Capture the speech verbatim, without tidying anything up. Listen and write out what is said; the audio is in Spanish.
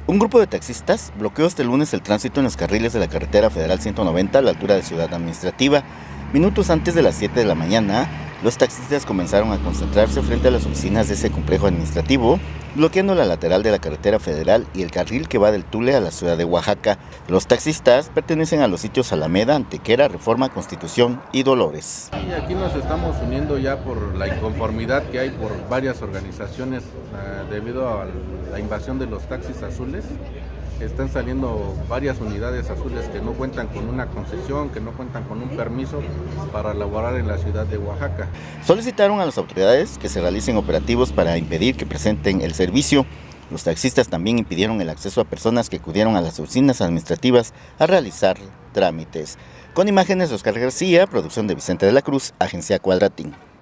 Un grupo de taxistas bloqueó este lunes el tránsito en los carriles de la carretera federal ciento noventa a la altura de Ciudad Administrativa. Minutos antes de las siete de la mañana, los taxistas comenzaron a concentrarse frente a las oficinas de ese complejo administrativo, bloqueando la lateral de la carretera federal y el carril que va del Tule a la ciudad de Oaxaca. Los taxistas pertenecen a los sitios Alameda, Antequera, Reforma, Constitución y Dolores. Y aquí nos estamos uniendo ya por la inconformidad que hay por varias organizaciones uh, debido a la invasión de los taxis azules. Están saliendo varias unidades azules que no cuentan con una concesión, que no cuentan con un permiso para laborar en la ciudad de Oaxaca. Solicitaron a las autoridades que se realicen operativos para impedir que presenten el servicio. Los taxistas también impidieron el acceso a personas que acudieron a las oficinas administrativas a realizar trámites. Con imágenes de Oscar García, producción de Vicente de la Cruz, Agencia Cuadratín.